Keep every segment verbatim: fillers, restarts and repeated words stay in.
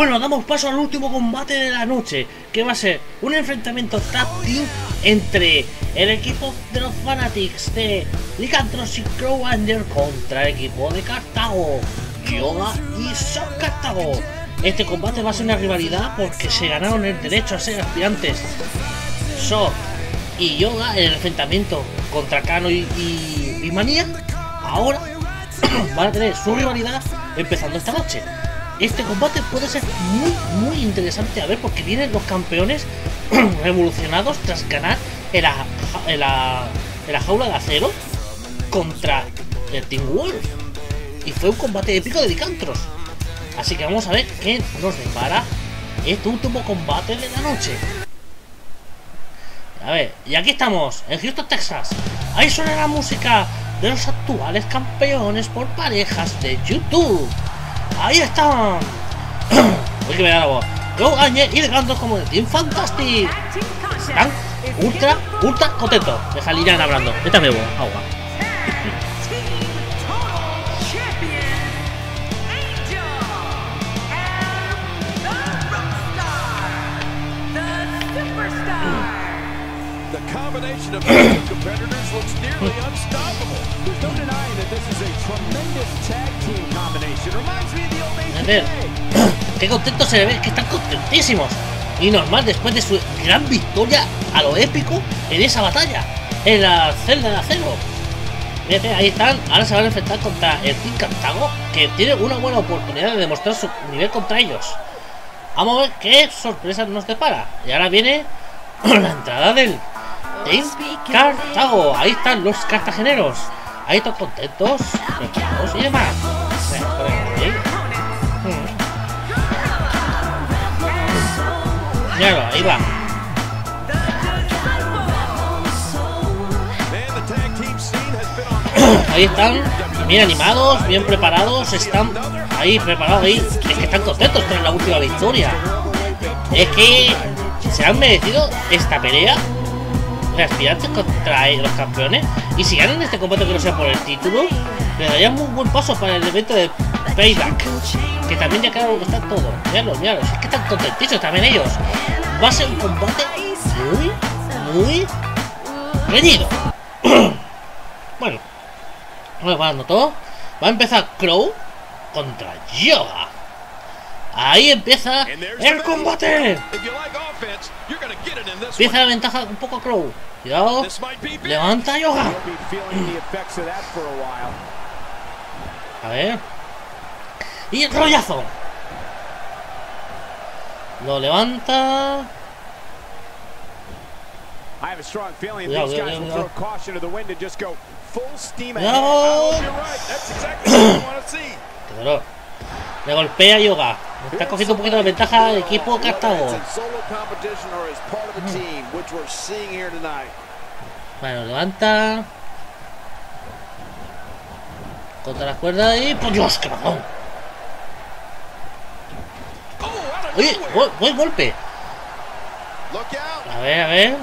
Bueno, damos paso al último combate de la noche, que va a ser un enfrentamiento tag team entre el equipo de los Fanatics de Lycanthros y Crow Angel contra el equipo de Cartago, Yoga y Shock Cartago. Este combate va a ser una rivalidad porque se ganaron el derecho a ser aspirantes. Shock y Yoga en el enfrentamiento contra Kano y, y, y Manía ahora van a tener su rivalidad empezando esta noche. Este combate puede ser muy muy interesante a ver porque vienen los campeones revolucionados tras ganar en la, en la, en la jaula de acero contra el Team Wolf, y fue un combate épico de Lycanthros. Así que vamos a ver qué nos depara este último combate de la noche. A ver, y aquí estamos en Houston, Texas. Ahí suena la música de los actuales campeones por parejas de YouTube. Ahí están. Uy, que me da la voz. Crow Angel y Lycanthros como el Team Fantastic. Están ultra, ultra contentos. Deja al Irán hablando. Esta bebo agua. The combination of these two competitors looks nearly unstoppable. There's no denying that this is a tremendous tag team combination. Reminds me of the old A ver, qué contentos se ve, que están contentísimos. Y normal, después de su gran victoria a lo épico en esa batalla, en la celda de acero. Fíjate, ahí están, ahora se van a enfrentar contra el Team Cartago, que tiene una buena oportunidad de demostrar su nivel contra ellos. Vamos a ver qué sorpresas nos depara. Y ahora viene la entrada del Team Cartago. Ahí están los cartageneros. Ahí todos contentos, tranquilos y demás. Míralo, ahí va. Ahí están, bien animados, bien preparados. Están ahí preparados ahí. Es que están contentos tras la última victoria. Es que se han merecido esta pelea de aspirantes contra los campeones, y si ganan este combate que no sea por el título, le darían muy buen paso para el evento de Payback, que también ya claro que están todos. Míralo, míralo, es que están contentísimos también ellos. Va a ser un combate muy, muy reñido. Bueno, vamos dando todo. Va a empezar Crow contra Yoga. Ahí empieza el combate. Empieza la ventaja un poco Crow. Cuidado. Levanta Yoga. A ver. Y el rollazo. Lo levanta. Cuidado, cuidado, cuidado. Cuidado. Qué dolor. Le golpea Yoga. Está cogiendo un poquito de ventaja el equipo Cartago. Bueno, levanta. Contra las cuerdas y... ¡por Dios, qué bajón! Oye, buen, buen golpe. A ver, a ver.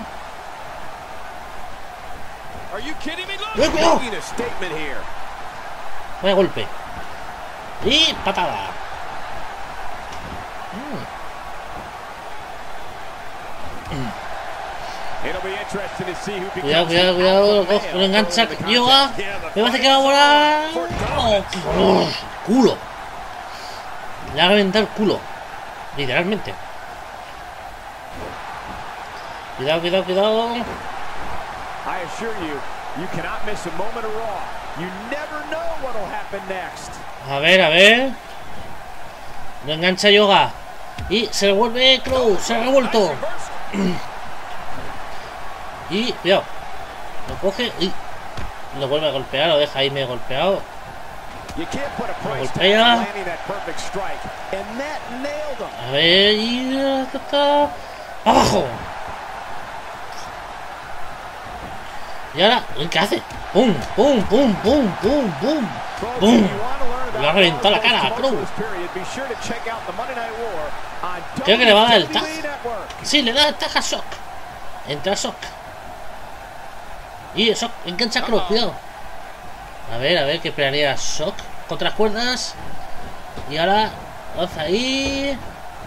¡Eh, cuidado! Buen golpe. Y patada. Cuidado, cuidado, cuidado. Lo coge, lo engancha Yoga. Me parece que va a volar. Oh, culo. Le va a reventar el culo. Literalmente. Cuidado, cuidado, cuidado. A ver, a ver. Lo engancha Yoga. Y se revuelve Crow. Se ha revuelto. Y cuidado. Lo coge y lo vuelve a golpear. Lo deja ahí medio golpeado. Lo golpea. A ver. Y está abajo. Y ahora, ¿qué hace? ¡Pum! ¡Pum! ¡Pum! ¡Pum! ¡Pum! ¡Pum! ¡Pum! Le ha reventado la cara a Crow. Creo que le va a dar el tag. Sí, le da el tag a Shock. Entra Shock. Y Shock engancha a Crow, cuidado. A ver, a ver qué esperaría Shock contra las cuerdas. Y ahora lanza ahí.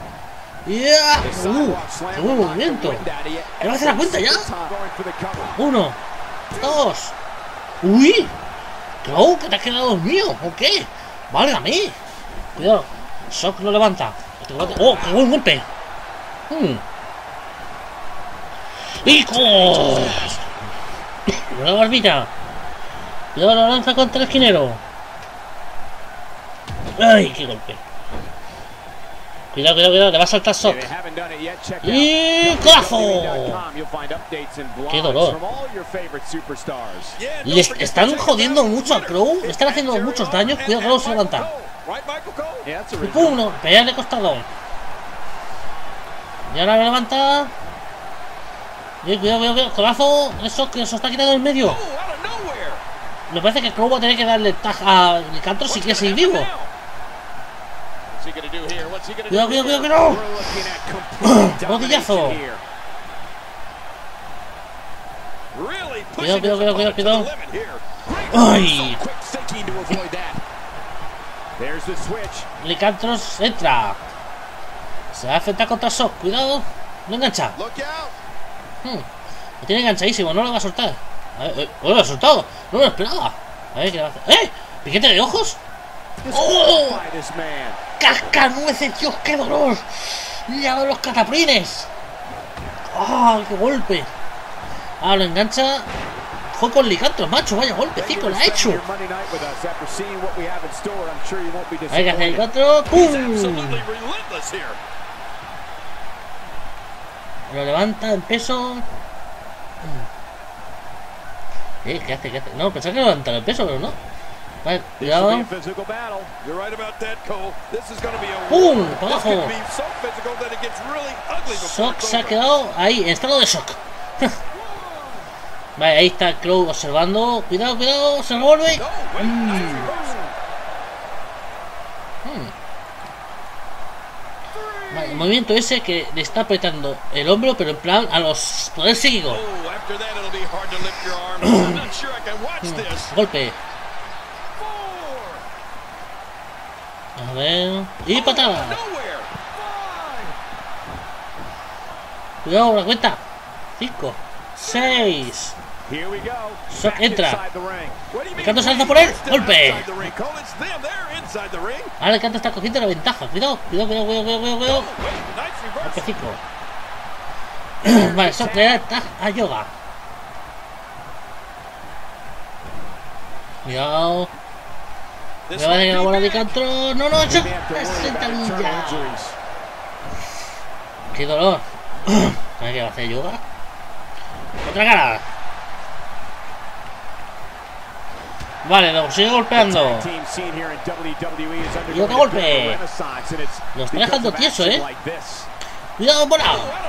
¡Yeah! ¡Uh! ¡Qué buen movimiento! ¿Qué va a hacer la cuenta ya? Uno, dos. ¡Uy! ¡Crow! ¿Que te has quedado mío? ¿O qué? ¡Válgame! Cuidado. Shock lo levanta. ¡Oh! ¡Qué buen golpe! Hmm. ¡Hijo! Una barbita. Cuidado, la lanza contra el esquinero. ¡Ay! ¡Qué golpe! Cuidado, cuidado, cuidado, le va a saltar Shock. ¡Y codazo! ¡Qué dolor! Les están jodiendo mucho a Crow. Le están haciendo muchos daños. Cuidado, Crow se levanta. Y pum, no, pelea de costado. Y ahora me levanta. Y cuidado, cuidado, cuidado, codazo. Eso que se está quitando en medio. Me parece que Crow va a tener que darle tag a Licantro si quiere seguir vivo. Cuidado, cuidado, cuidado, cuidado. Rodillazo. Cuidado, cuidado, cuidado, cuidado, cuidado. ¡Ay! Licantros entra. Se va a enfrentar contra Shock. Cuidado. No engancha. Hmm. Lo tiene enganchadísimo. No lo va a soltar. A ver, eh, oh, lo ha soltado. No me lo esperaba. A ver qué le va a hacer. ¡Eh! ¿Piquete de ojos? ¡Oh! ¡Cascanueces! ¡Dios, qué dolor! ¡Ya veo los cataprines! ¡Ah! ¡Oh, qué golpe! Ah, lo engancha. Juego con Licantros, macho. Vaya golpecito lo ha hecho. Hay que hacer Licantro. ¡Pum! Lo levanta en peso. Eh, ¿qué hace? ¿Qué hace? No, pensaba que lo levantaba el peso, pero no. Vale, cuidado. ¡Pum! ¡Para abajo! Shock se ha quedado ahí, en estado de shock. Vale, ahí está Crow observando. Cuidado, cuidado, se revuelve. Mm. Mm. Vale, el movimiento ese que le está apretando el hombro, pero en plan a los poderes psíquicos. Mm. Golpe. A ver. Y patada. Cuidado, la cuenta. Cinco. Seis. Shock entra. Licantro se lanza por él. Golpe. Ahora Licantro está cogiendo la ventaja. Cuidado, cuidado, cuidado, cuidado, cuidado, cuidado. Golpecico. Vale, Shock le da a Yoga. Cuidado. Me va a dar la bola de Licantro. No, no, Shock. Sentanilla. Qué dolor. A ver qué va a hacer Yoga. Otra cara. Vale, lo sigue golpeando. Y otro golpe. Lo está dejando tieso, eh. Cuidado, bola.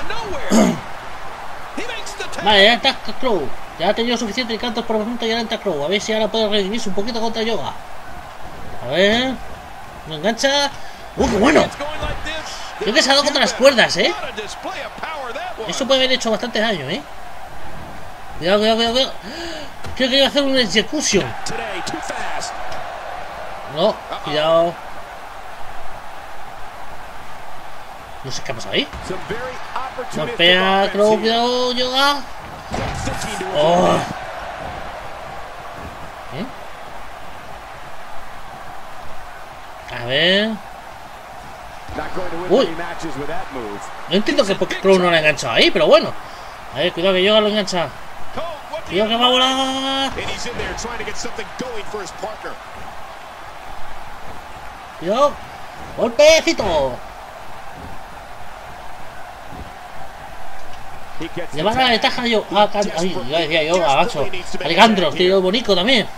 Vale, ya está Crow. Ya ha tenido suficiente Licantros por momento y ahora entra Crow. A ver si ahora puede redimirse un poquito contra Yoga. A ver. No engancha. ¡Uh, qué bueno! Creo que se ha dado contra las cuerdas, eh. Eso puede haber hecho bastante daño, eh. Cuidado, cuidado, cuidado, cuidado. Creo que iba a hacer una ejecution. No, cuidado. No sé qué ha pasado ahí. No pega, Crow, cuidado, Yoga. Oh. ¿Eh? A ver. Uy. No entiendo que porque Crow no lo ha enganchado ahí, pero bueno. A ver, cuidado que Yoga lo engancha. Cuidado que va a volar. Cuidado. Golpecito. Le van a la ventaja a yo. Ah, ay, ya decía yo, a macho. Licantro, tío bonito también.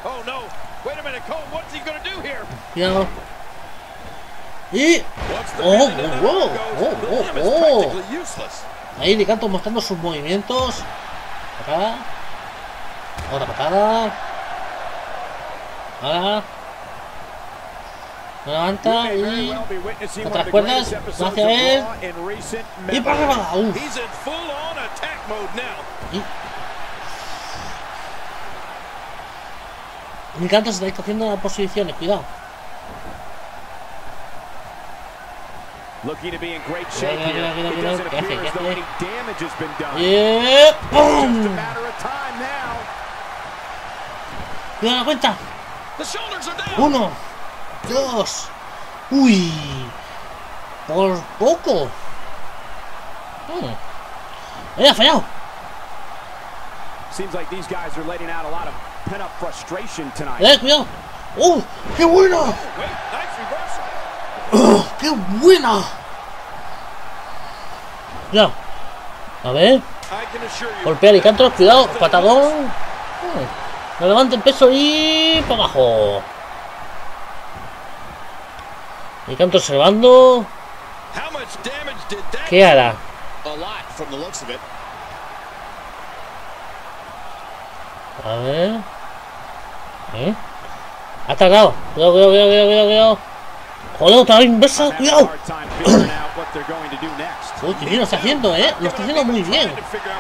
Cuidado. Y. Oh, oh, oh, oh, oh, oh. Ahí Licantro mostrando sus movimientos. Acá. Otra patada. Ahora. Lo levanta y. Otras cuerdas. Hacia él. Y para arriba. Uf. Y. Licantro se está cogiendo las posiciones. Cuidado. Looking to be in great shape Cuidado, here. cuidado, cuidado, It cuidado. doesn't ¿Qué hace? appear ¿Qué as though hace? any damage has been done. Y Just a ¡pum! matter of time now. Cuidado la cuenta. The shoulders are down. Uno, dos. Uy, por poco. Hmm. ¡Eh, ha fallado! Seems like these guys are letting out a lot of pent-up frustration tonight. ¡Eh, cuidado! ¡Oh, qué buena! Wait, nice reversal. ¡Oh, qué buena! Cuidado. A ver. I can assure you. Golpea Licantros, cuidado, patadón. Hmm. No levanta el peso y para abajo. Licantros observando. How much damage did that? ¿Qué hará? A lot from the looks of it. A ver. ¿Eh? Ha tardado. Cuidado, cuidado, cuidado, cuidado, cuidado, cuidado. Joder, otra vez inversa, I'm having a cuidado. hard time figuring out what they're going to do next. Uy, qué bien lo está haciendo, eh. Lo está haciendo muy bien.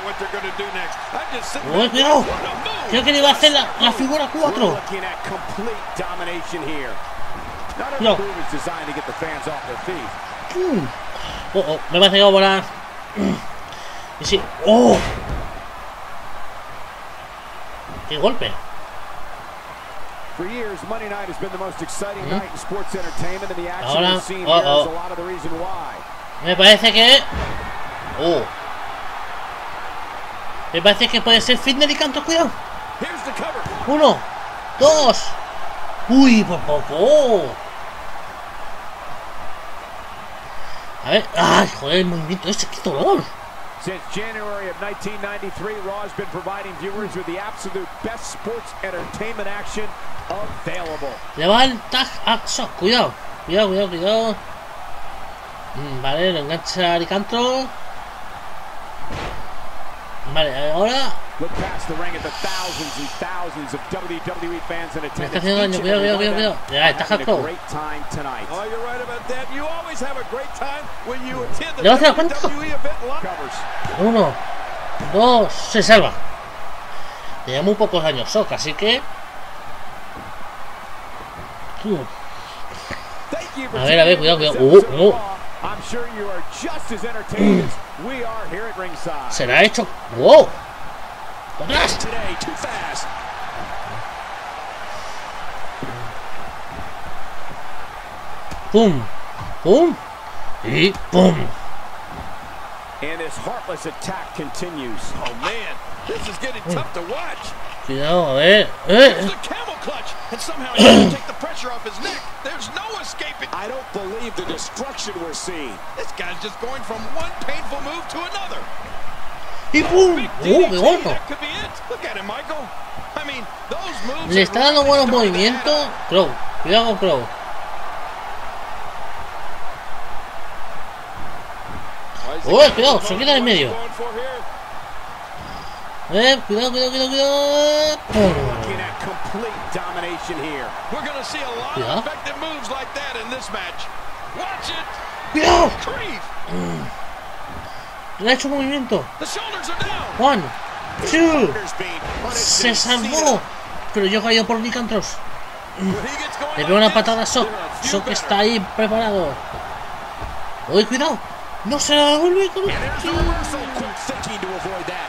Uy, cuidado. Creo que le iba a hacer la, la figura We're cuatro. looking at complete domination here. Not every No. move is designed to get the fans off their feet. Mm. Oh, oh, me parece que va a volar. Y sí. ¡Oh! ¡Qué golpe! For years, Monday night has been the most exciting night in sports entertainment, and the action Ahora, we've seen oh, here is oh. a lot of the reason why. Me parece que... ¡Oh! Me parece que puede ser fin de Licantros, cuidado. Here's the cover. Uno, dos. Uy, por poco. A ver, ay, joder, el movimiento ese, qué dolor. Since January of nineteen ninety-three, Raw has been providing viewers with the absolute best sports entertainment action available. Le va el tag a Shock, cuidado. Cuidado, cuidado, cuidado. Mm, Vale, lo engancha Licantro. Vale, ahora Look past the ring at the thousands and thousands of W W E fans in me está attendance. haciendo daño, Each and cuidado, every cuidado, one of cuidado, them cuidado. Ya, está having a Hardcore. great time tonight. Oh, you're right about that. You always have a great time when you attend the ¿Le vas a dar cuenta? W W E event live. Covers. Uno, dos, se salva. Tenía muy pocos años Shock, así que... Uh, Thank you for A ver, a ver, tuning in cuidado, to cuidado. this Uh, episode of uh. Raw. I'm sure you are just as entertained as we are here at ringside. se la ha hecho... ¡Wow! ¡Atrás! Today, too fast. ¡Pum! ¡Pum! Y ¡pum! And this heartless attack continues. Oh man, this is getting tough to watch. Cuidado, a ver... There's ¡Eh! the camel clutch, and somehow he can't take the pressure off his neck. There's no escaping. I don't believe the destruction we're seeing. This guy's just going from one painful move to another. ¡Y pum! Big ¡Oh, D D qué T, bueno! that could be it. Look at him, Michael. I mean, those moves Le have está dando really buenos started to add movimientos. up. Crow, cuidado con Crow. ¡Oh, cuidado! Se quita en medio. Going for here. Eh, cuidado, cuidado, cuidado, cuidado. ¡Pum! Looking at complete domination here. We're going to see a lot Yeah. of effective moves like that in this match. Watch it. ¡Cuidado! Creeve. Le ha hecho movimiento. The shoulders are down. One, two. There's been Se salvó. Pero yo caído por Licantros. When he gets going Le like pego una this, patada a Shock. there are a few Shock better. está ahí preparado. ¡Uy, cuidado! ¡No se la devuelve con And there's the reversal. Quick thinking to avoid that.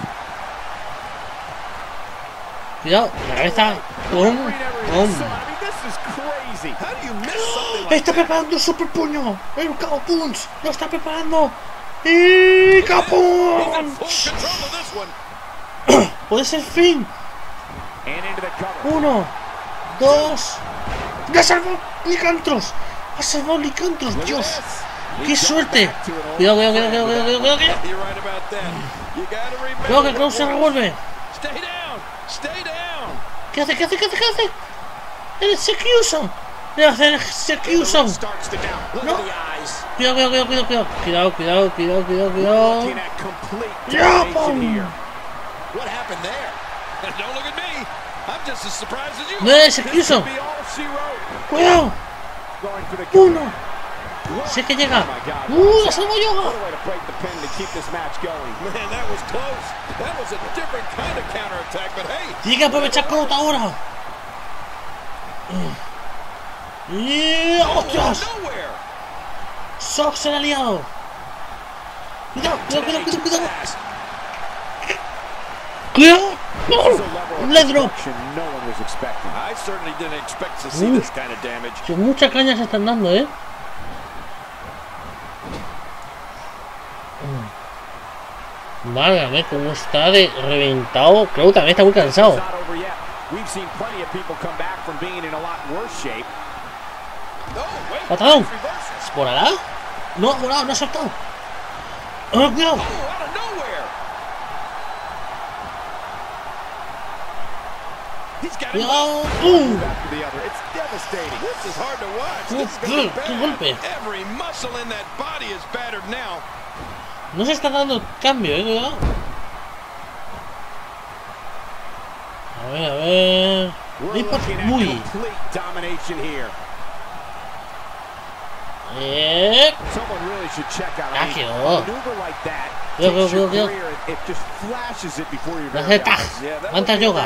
Cuidado, la cabeza. ¡Pum! Referee never even ¡Pum! saw it. I mean, this is crazy. How do you miss something like ¡Está that? preparando el super puño! ¡El Cow Punch! ¡Lo está preparando! ¡Y Cow He's in Punch! full control of this one. ¡Puede ser fin! And into the cover. Uno, dos. ¡Ha salvado Licantros! ¡Ha salvado Licantros! ¡Dios! ¡Qué suerte! Cuidado, cuidado, cuidado, cuidado, cuidado, cuidado, cuidado. You're right about that. You gotta remember. Cuidado que Crow se revuelve. Stay down. Stay down. ¿Qué hace? ¿Qué hace? ¿Qué hace? ¿Qué hace? ¡El Execution! ¡Le va a hacer el Execution! Starts to down. Look No. at the eyes. Cuidado, cuidado, cuidado, cuidado. Cuidado, cuidado, cuidado, cuidado, cuidado. Looking at complete Yeah, domination boom. here. What happened there? Don't look at me. I'm just as surprised as you. No es This Execution. could be all she wrote. Cuidado. Going for the cover. Uno. Sé que llega. ¡Uh! ¡La salvo yo! What a way to break the pin to keep this match going. Man, that was close. That was a different kind of counterattack, but hey. Tiene que aprovechar Crow ahora. Y... ¡Ostras! Nowhere. Sock se la ha liado. Cuidado, cuidado, cuidado, cuidado, cuidado. Cuidado. No. Leg drop. I certainly didn't expect to see Uh. this kind of damage. Que mucha caña se están dando, eh. Válgame, cómo está de reventado. Creo que también está muy cansado. ¡Patadón! ¿Volará? No, volado, no ha saltado. ¡Oh, cuidado! ¡Cuidado! ¡Pum! ¡Uf, qué golpe! No se está dando cambio, eh, cuidado. A ver, a ver. Muy. Eh. Ah, quedó. Cuidado, cuidado, cuidado. La Z. ¿Cuántas yoga?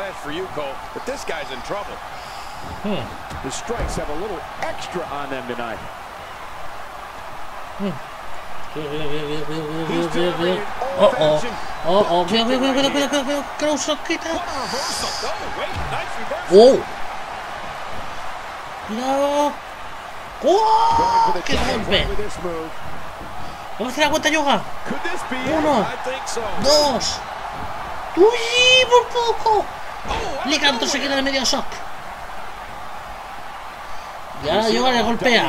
Hmm. The strikes have a little extra on them tonight. Hmm. Cuidado, cuidado, cuidado, cuidado, cuidado. Oh, oh. Oh, oh. Cuidado, cuidado, cuidado, cuidado, cuidado, cuidado. Krause, quita. Oh. Cuidado. ¡Oh! ¡Qué golpe! ¿Vamos a hacer la cuenta yoga? Uno, dos. ¡Uy! ¡Por poco! Licanto se queda en el medio shock. Ya la yoga le golpea.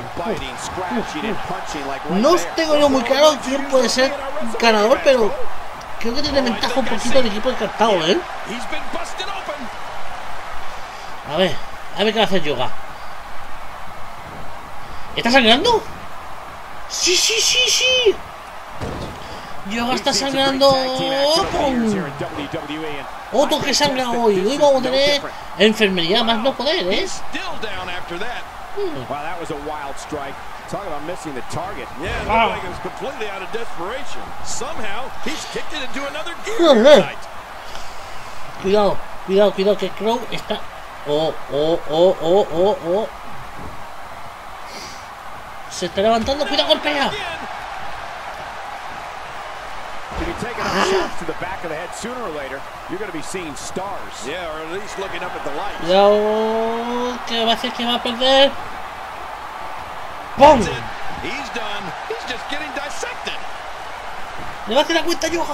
No tengo yo muy claro quién puede ser ganador, pero creo que tiene ventaja un poquito el equipo descartado, ¿eh? A ver, a ver qué va a hacer yoga. ¿Está sangrando? ¡Sí, sí, sí, sí! Yoga está sangrando. ¡Pum! Otro que sangra hoy. Hoy vamos a tener enfermería más no poder, ¿eh? Hmm. Cuidado, cuidado, cuidado, que Crow está. Oh, oh, oh, oh, oh, oh. Se está levantando, cuidado, golpea. Cuidado, que va a hacer que va a perder. ¡Pum! Le va a hacer la cuenta yoga.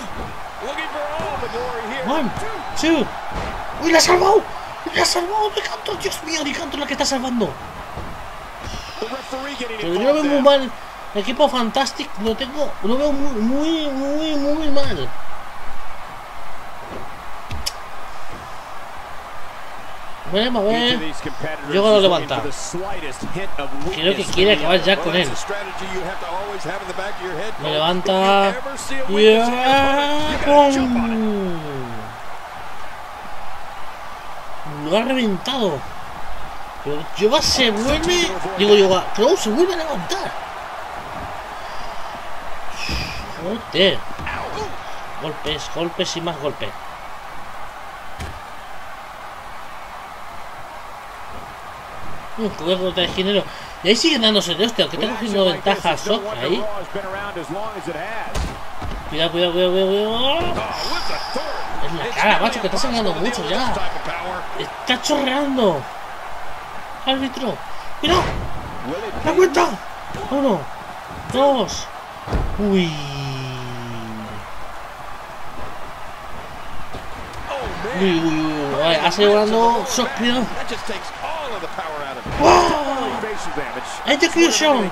One, two. ¡Uy, la ha salvado! ¡La ha salvado! ¡Licanto! ¡Dios mío! ¡Licanto es la que está salvando! Pero yo lo veo muy mal. El equipo Fantastic lo tengo. Lo veo muy, muy, muy, muy mal. Bueno, a ver. Yoga lo levanta. Creo que quiere acabar ya con él. Me levanta. Yeah. ¡Pum! Lo ha reventado. Pero Yoga se vuelve. Digo, Yoga, Crow se vuelve a levantar. Joder. Golpes, golpes y más golpes. Un juego de género. Y ahí siguen dándose de hostia, aunque está cogiendo ventaja Sock ahí. Cuidado, cuidado, cuidado, cuidado. Es la cara, macho, que está sangrando mucho ya. Está chorreando. Árbitro. ¡Mira! ¡La cuenta! Uno, dos. Uy. Uy, uy, uy. Vale, ha salido volando Sock, cuidado. ¡Wow! Execution.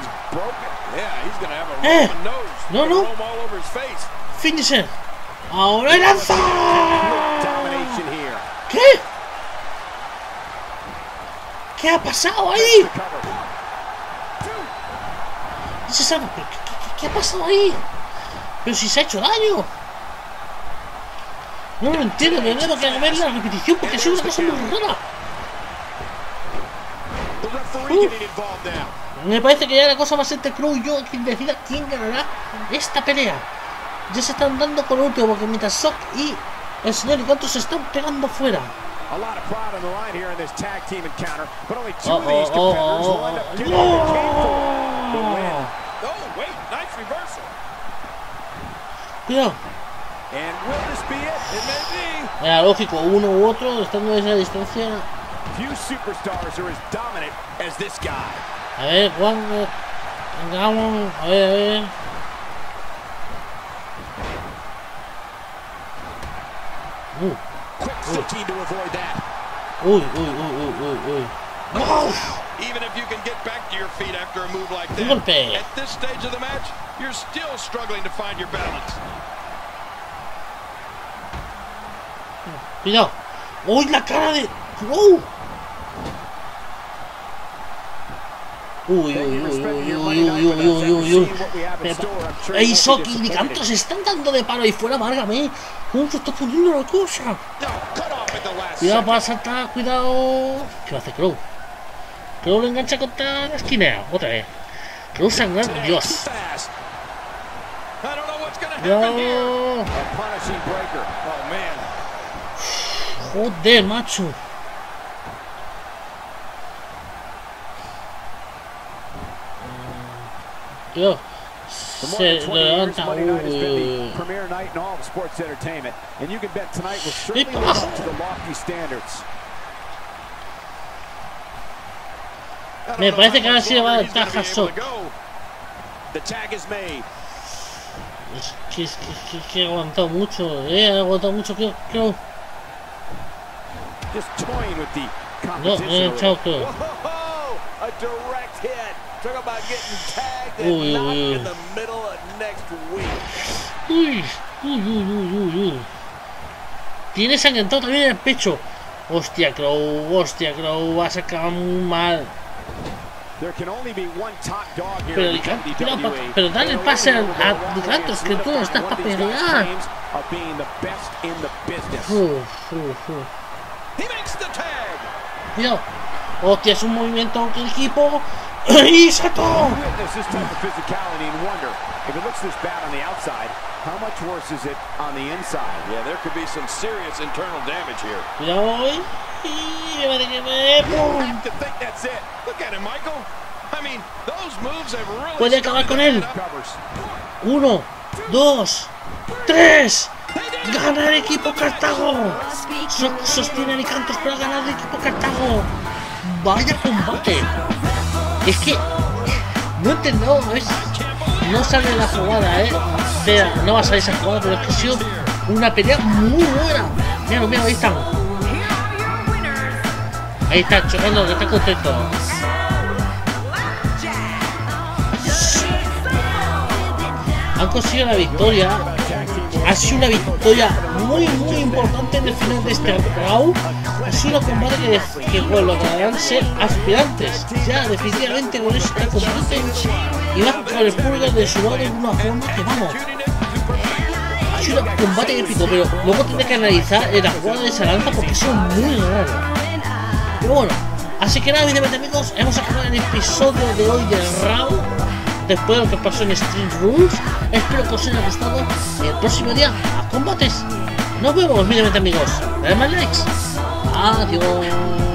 Eh. No, no. Finisher. Ahora lanza. ¿Qué? ¿Qué ha pasado ahí? ¿Qué, qué, qué ha pasado ahí? Pero si se ha hecho daño. No lo entiendo, me tengo que ver la repetición porque ha sido una cosa muy rara. Uf. Me parece que ya la cosa va a ser entre Crow y yo quien decida quién ganará esta pelea. Ya se están dando con el último porque mientras Sock y el señor Licanto se están pegando fuera. Oh, oh, oh, oh, oh. Oh, wait, nice reversal. Cuidado. And will this be it? It may be. Era lógico, uno u otro, estando a esa distancia. Few superstars are as dominant as this guy. A ver, Juan. Vamos, a ver, a ver. Uh. Quick switching to avoid that. Uy, uy, uy, uy, uy, uy. Wow. Even if you can get back to your feet after a move like that, Golpe. at this stage of the match, you're still struggling to find your balance. Cuidado. Uy, la cara de. Uh. Uy, uy, uy, uy, uy, uy, uy, uy, uy, uy. Ey, Soki y Licanto se están dando de palo ahí fuera, márgame. ¿Cómo se está poniendo la cosa? Cuidado para saltar, cuidado. ¿Qué va a hacer Crow? Crow lo engancha contra la esquina, otra vez. Crow sangrar, Dios. Cuidado. Joder, macho. Cuidado. Se levanta. Uy, uy, me parece que ahora sí le va a dar ventaja a Sok. Es que, es que, es que he aguantado mucho, eh, he aguantado mucho, creo, creo. No, he echado, creo. Uy, uy, uy. Uy, uy, uy, uy, uy. Tiene sangrentado también en el pecho. Hostia, Crow, hostia, Crow, vas a acabar muy mal. Pero, pero, pero dale el pase a Licantos, que tú no estás para pelear. Uf, uf, uf. Cuidado. Hostia, es un movimiento que el equipo. ¡Y saltó! Cuidado hoy. Y me que me. Puede acabar con él. Uno, dos, tres. Gana el equipo Cartago. So sostiene a Licantos para ganar el equipo Cartago. Vaya combate. Es que no he entendido, ¿ves? No sale la jugada, eh. Vea, no va a salir esa jugada, pero es que ha sido una pelea muy buena. Mira, mira, ahí están. Ahí está, chocando, que está contento. Han conseguido la victoria. Ha sido una victoria muy muy importante en el final de este round. Ha sido un combate que, que pues, lograrán ser aspirantes. Ya definitivamente con este combate y más con el público de su lado de una forma que vamos. Ha sido un combate épico, pero luego tendré que analizar la jugada de esa lanza porque son muy raros. Pero bueno, así que nada, mis amigos, hemos acabado el episodio de hoy del round. Después de lo que pasó en Street Rules, espero que os haya gustado. El próximo día a combates. Nos vemos, mis amigos. Dale más likes. Adiós.